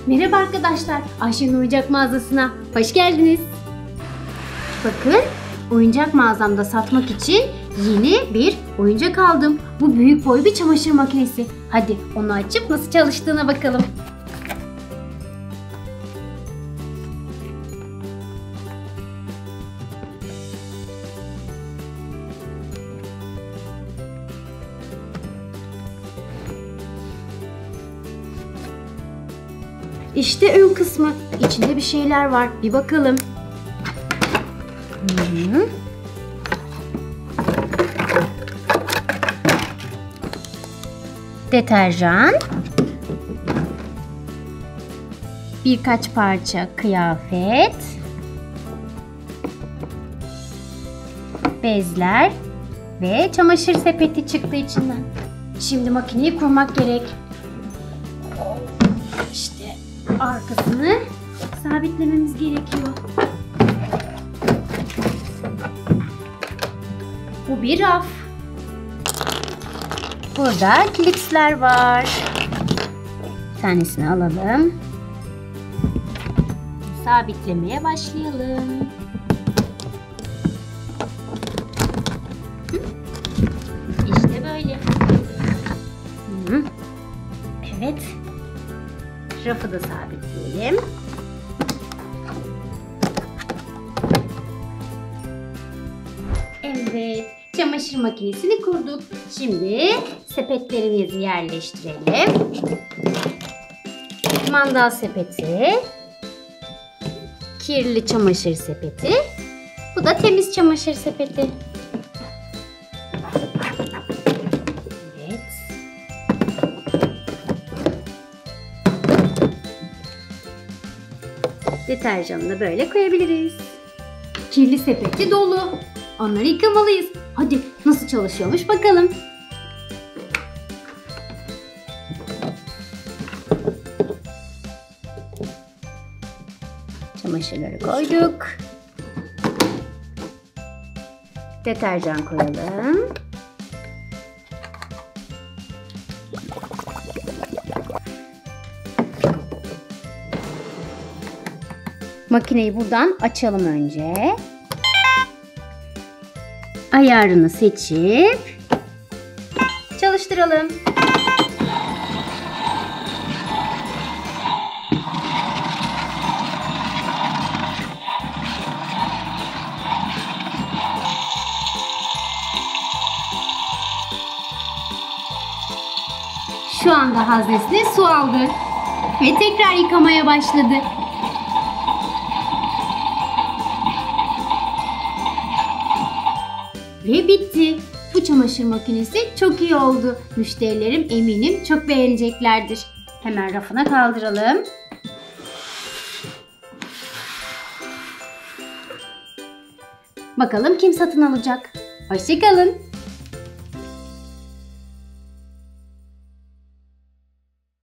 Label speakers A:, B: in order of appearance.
A: Merhaba arkadaşlar, Ayşe'nin oyuncak mağazasına hoş geldiniz. Bakın, oyuncak mağazamda satmak için yeni bir oyuncak aldım. Bu büyük boy bir çamaşır makinesi. Hadi onu açıp nasıl çalıştığına bakalım. İşte ön kısmı. İçinde bir şeyler var. Bir bakalım. Deterjan. Birkaç parça kıyafet. Bezler ve çamaşır sepeti çıktı içinden. Şimdi makineyi kurmak gerek. İşte arkasını sabitlememiz gerekiyor. Bu bir raf. Burada klipsler var. Bir tanesini alalım. Sabitlemeye başlayalım. İşte böyle. Evet. Rafı da sabitleyelim. Evet, çamaşır makinesini kurduk. Şimdi sepetlerimizi yerleştirelim. Mandal sepeti, kirli çamaşır sepeti, bu da temiz çamaşır sepeti. Deterjanını da böyle koyabiliriz. Kirli sepeti dolu. Onları yıkamalıyız. Hadi nasıl çalışıyormuş bakalım. Çamaşırları koyduk. Deterjan koyalım. Makineyi buradan açalım önce. Ayarını seçip çalıştıralım. Şu anda haznesine su aldı ve tekrar yıkamaya başladı. Ve bitti. Bu çamaşır makinesi çok iyi oldu. Müşterilerim eminim çok beğeneceklerdir. Hemen rafına kaldıralım. Bakalım kim satın alacak? Hoşça kalın.